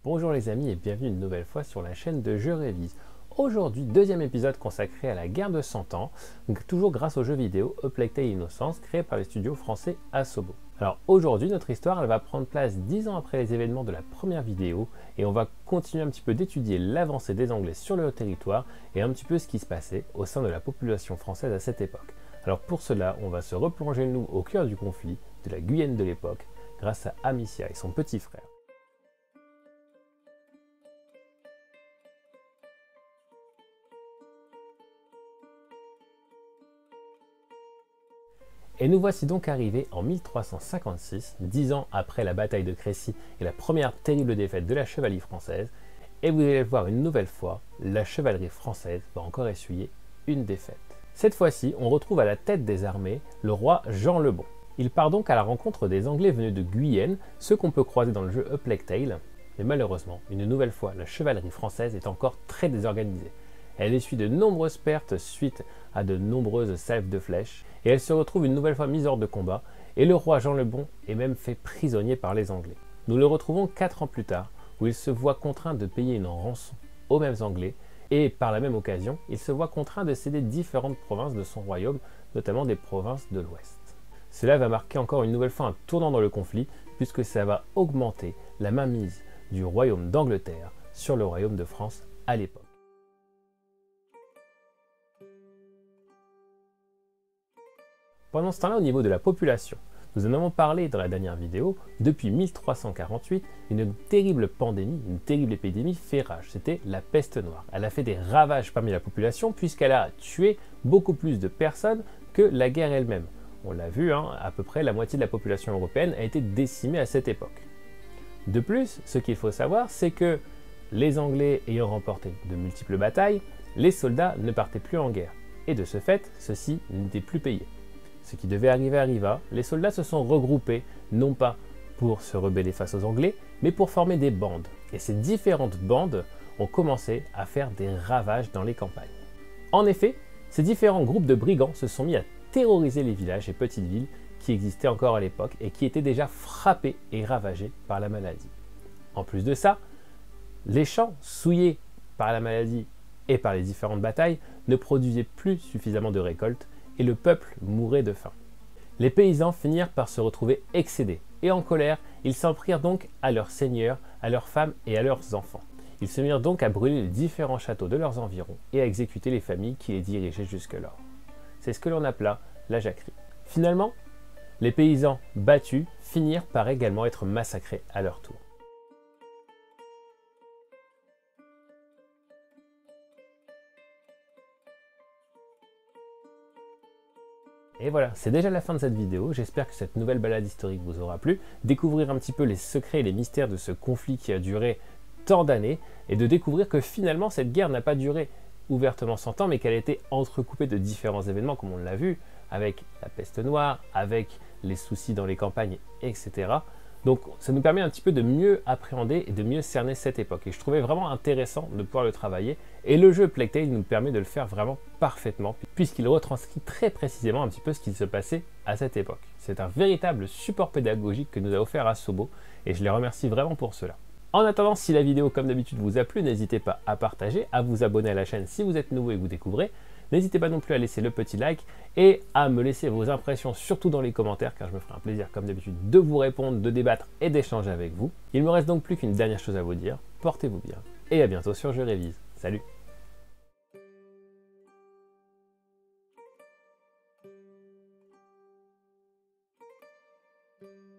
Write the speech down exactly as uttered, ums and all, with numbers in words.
Bonjour les amis et bienvenue une nouvelle fois sur la chaîne de Je Révise. Aujourd'hui, deuxième épisode consacré à la guerre de cent ans, donc toujours grâce au jeu vidéo A Plague Tale Innocence créé par les studios français Asobo. Alors aujourd'hui, notre histoire elle va prendre place dix ans après les événements de la première vidéo et on va continuer un petit peu d'étudier l'avancée des Anglais sur le territoire et un petit peu ce qui se passait au sein de la population française à cette époque. Alors pour cela, on va se replonger nous au cœur du conflit de la Guyenne de l'époque grâce à Amicia et son petit frère. Et nous voici donc arrivés en mille trois cent cinquante-six, dix ans après la bataille de Crécy et la première terrible défaite de la chevalerie française, et vous allez le voir une nouvelle fois, la chevalerie française va encore essuyer une défaite. Cette fois-ci, on retrouve à la tête des armées le roi Jean le Bon. Il part donc à la rencontre des Anglais venus de Guyenne, ceux qu'on peut croiser dans le jeu A Plague Tale, mais malheureusement, une nouvelle fois, la chevalerie française est encore très désorganisée. Elle essuie de nombreuses pertes suite à de nombreuses salves de flèches, et elle se retrouve une nouvelle fois mise hors de combat, et le roi Jean le Bon est même fait prisonnier par les Anglais. Nous le retrouvons quatre ans plus tard, où il se voit contraint de payer une rançon aux mêmes Anglais, et par la même occasion, il se voit contraint de céder différentes provinces de son royaume, notamment des provinces de l'Ouest. Cela va marquer encore une nouvelle fois un tournant dans le conflit, puisque ça va augmenter la mainmise du royaume d'Angleterre sur le royaume de France à l'époque. Pendant ce temps-là, au niveau de la population, nous en avons parlé dans la dernière vidéo, depuis mille trois cent quarante-huit, une terrible pandémie, une terrible épidémie fait rage, c'était la peste noire. Elle a fait des ravages parmi la population puisqu'elle a tué beaucoup plus de personnes que la guerre elle-même. On l'a vu, hein, à peu près la moitié de la population européenne a été décimée à cette époque. De plus, ce qu'il faut savoir, c'est que les Anglais ayant remporté de multiples batailles, les soldats ne partaient plus en guerre, et de ce fait, ceux-ci n'étaient plus payés. Ce qui devait arriver arriva, les soldats se sont regroupés, non pas pour se rebeller face aux Anglais, mais pour former des bandes. Et ces différentes bandes ont commencé à faire des ravages dans les campagnes. En effet, ces différents groupes de brigands se sont mis à terroriser les villages et petites villes qui existaient encore à l'époque et qui étaient déjà frappés et ravagés par la maladie. En plus de ça, les champs souillés par la maladie et par les différentes batailles ne produisaient plus suffisamment de récoltes et le peuple mourait de faim. Les paysans finirent par se retrouver excédés, et en colère, ils s'en prirent donc à leurs seigneurs, à leurs femmes et à leurs enfants. Ils se mirent donc à brûler les différents châteaux de leurs environs et à exécuter les familles qui les dirigeaient jusque-là. C'est ce que l'on appela la jacquerie. Finalement, les paysans battus finirent par également être massacrés à leur tour. Et voilà, c'est déjà la fin de cette vidéo, j'espère que cette nouvelle balade historique vous aura plu, découvrir un petit peu les secrets et les mystères de ce conflit qui a duré tant d'années, et de découvrir que finalement cette guerre n'a pas duré ouvertement cent ans, mais qu'elle a été entrecoupée de différents événements comme on l'a vu, avec la peste noire, avec les soucis dans les campagnes, et cetera. Donc ça nous permet un petit peu de mieux appréhender et de mieux cerner cette époque. Et je trouvais vraiment intéressant de pouvoir le travailler. Et le jeu Plague Tale nous permet de le faire vraiment parfaitement, puisqu'il retranscrit très précisément un petit peu ce qui se passait à cette époque. C'est un véritable support pédagogique que nous a offert Asobo, et je les remercie vraiment pour cela. En attendant, si la vidéo comme d'habitude vous a plu, n'hésitez pas à partager, à vous abonner à la chaîne si vous êtes nouveau et que vous découvrez. N'hésitez pas non plus à laisser le petit like et à me laisser vos impressions, surtout dans les commentaires, car je me ferai un plaisir comme d'habitude de vous répondre, de débattre et d'échanger avec vous. Il me reste donc plus qu'une dernière chose à vous dire, portez-vous bien et à bientôt sur Je Révise. Salut! Thank you.